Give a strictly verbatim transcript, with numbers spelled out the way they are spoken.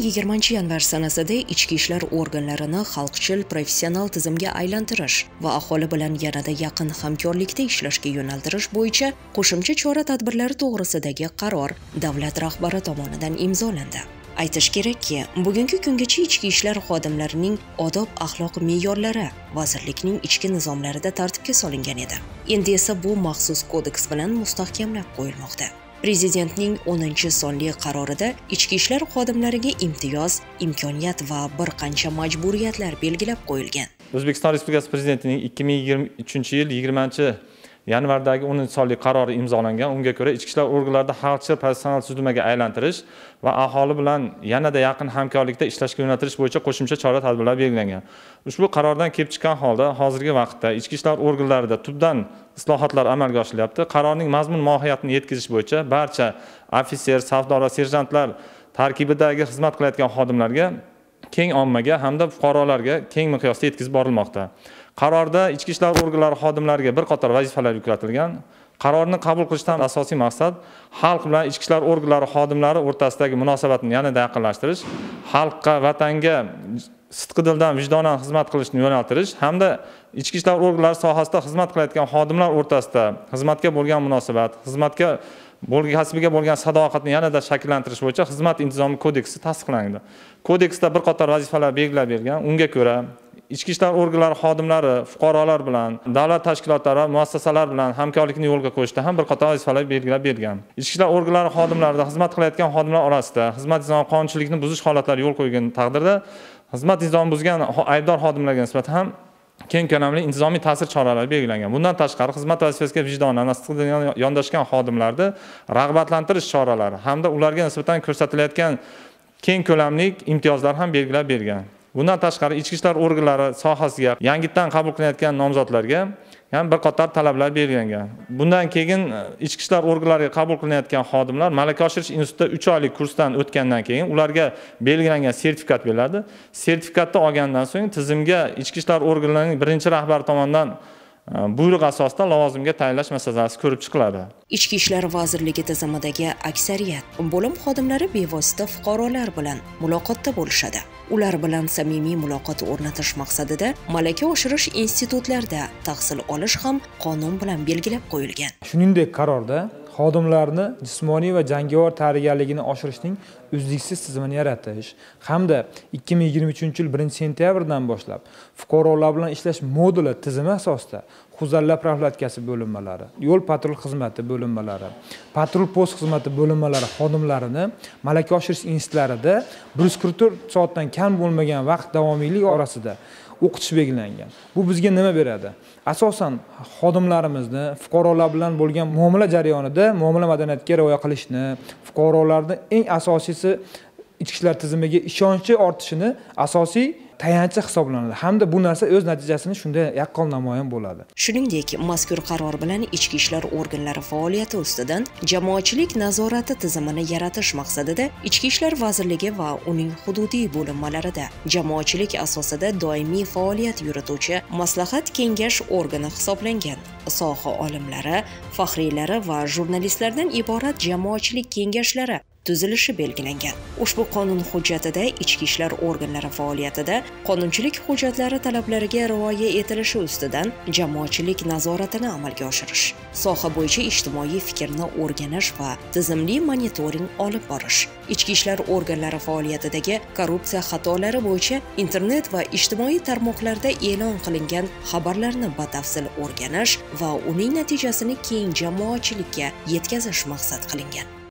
yigirmanchi yanvar sanasida ichki ishlar organlarini xalqchil professional tizimga aylantirish va aholi bilan yanada yaqin hamkorlikda ishlashga yo'naltirish bo'yicha qo'shimcha chora-tadbirlar to'g'risidagi qaror davlat rahbari tomonidan imzolandi. Aytish kerakki, bugungi kungacha ichki ishlar xodimlarining odob-axloq me'yorlari vazirlikning ichki nizomlarida tartibga solingan edi. Endi esa bu maxsus kodeks bilan mustahkamlab qo'yilmoqda. Prezidentning o'ninchi sonli qarorida ichki ishlar xodimlariga imtiyoz, imkoniyat va bir qancha majburiyatlar belgilab qo'yilgan. O'zbekiston Respublikasi Prezidentining ikki ming yigirma uchinchi yil yigirmanchi yanvardagi o'ninchi sonli qarori imzolangan. Unga ko'ra ichki ishlar organlarida xalqchil professional tuzilmaga aylantirish va aholi bilan yanada yaqin hamkorlikda ishlashga yo'naltirish bo'yicha qo'shimcha chora-tadbirlar belgilangan. Ushbu qarordan kelib chiqqan holda hozirgi vaqtda ichki ishlar organlarida tubdan islohotlar amalga oshirilyapti. Qarorning mazmun mohiyatini yetkazish bo'yicha barcha ofitser, safdor va serjantlar tarkibidagi xizmat qilayotgan xodimlarga, keng ommaga hamda fuqarolarga keng miqyosda yetkazib borilmoqda. Qarorda ichki ishlar organlari xodimlariga bir qator vazifalar yuklatilgan. Qarorni qabul qilishdan asosiy maqsad xalq bilan ichki ishlar organlari xodimlari o'rtasidagi munosabatni yanada yaqinlashtirish, xalqqa, vatanga sidqidildan, vijdonan xizmat qilishni yo'naltirish hamda ichki ishlar organlari sohasida xizmat qilayotgan xodimlar o'rtasida xizmatga bo'lgan munosabat, xizmatga bo'lgan kasbiga bo'lgan sadoqatni yanada shakllantirish bo'yicha xizmat intizomi kodeksi tasdiqlandi. Kodeksda bir qator vazifalar belgilab berilgan. Unga ko'ra ichki ishlar organlari xodimlari fuqarolar bilan, davlat tashkilotlari va muassasalar bilan hamkorlikni yo'lga qo'yishda ham bir qator vazifalar belgilab berilgan. Ichki ishlar organlari xodimlarida xizmat qilayotgan xodimlar orasida xizmat nizomi qonunchilikni buzish holatlari yo'l qo'ygan taqdirda xizmat nizomini buzgan aybdor xodimlarga nisbatan ham keng ko'lamli intizomiy ta'sir choralari belgilangan. Bundan tashqari xizmat vazifasiga vijdonan yondashgan xodimlarni rag'batlantirish choralari hamda ularga nisbatan ko'rsatilayotgan keng ko'lamli imtiyozlar ham belgilab berilgan. Bundan tashqari ichki ishlar organlari sohasiga yangitdan qabul qilinayotgan nomzodlarga ham bir qator talablar belgilangan. Bundan keyin ichki ishlar organlariga qabul qilinayotgan xodimlar malaka oshirish institutida uch oylik kursdan o'tgandan keyin ularga belgilangan sertifikat beriladi. Sertifikatni olgandan so'ng tizimga ichki ishlar organlarining birinchi rahbari tomonidan buyruq asosida lavozimga tayinlash masalasi ko'rib chiqiladi. Ichki ishlar vazirligi tizimidagi aksariyat bo'lim xodimlari bevosita fuqarolar bilan muloqotda bo'lishadi. Ular bilan samimiy muloqot o'rnatish maqsadida malaka oshirish institutlarida tahsil olish ham qonun bilan belgilab qo'yilgan. Shuningdek, qarorda xodimlarni jismoniy va jangovar tayyorgarligini oshirishning uzluksiz tizimini yaratish hamda ikki ming yigirma uchinchi yil birinchi sentyabrdan boshlab fuqarolar bilan ishlash moduli tizimi asosida Xuzalla profilaktikasi bo'linmalari, yo'l patrul xizmati bo'linmalari, patrul post xizmati bo'linmalari xodimlarini malaka oshirish institutlarida bir yuz qirq to'rt soatdan kam bo'lmagan vaqt davomiylik orasida o'qitish belgilangan. Bu bizga nima beradi? Asosan xodimlarimizni fuqarolar bilan bo'lgan muomala jarayonida muomala madaniyatiga rioya qilishni, fuqarolarni eng asosiysi ichki ishlar tizimiga ishonchi ortishini asosiy tayanchi hisoblanadi hamda bu narsa o'z natijasini shunda yaqqol namoyon bo'ladi. Shuningdek, mazkur qaror bilan ichki ishlar organlari faoliyati ustidan jamoatchilik nazorati tizimini yaratish maqsadida Ichki ishlar vazirligi va uning hududiy bo'linmalarida jamoatchilik asosida doimiy faoliyat yurituvchi maslahat kengash organi hisoblangan. Soha olimlari, faxriylari va jurnalistlardan iborat jamoatchilik kengashlari tuzilishi belgilangan. Ushbu qonun hujjatida ichki ishlar organlari faoliyatida qonunchilik hujjatlari talablariga rioya etilishi ustidan jamoatchilik nazoratini amalga oshirish, soha bo'yicha ijtimoiy fikrni o'rganish va tizimli monitoring olib borish, ichki ishlar organlari faoliyatidagi korrupsiya xatolari bo'yicha internet va ijtimoiy tarmoqlarda e'lon qilingan xabarlarni batafsil o'rganish va uning natijasini keng jamoatchilikka yetkazish maqsad qilingan.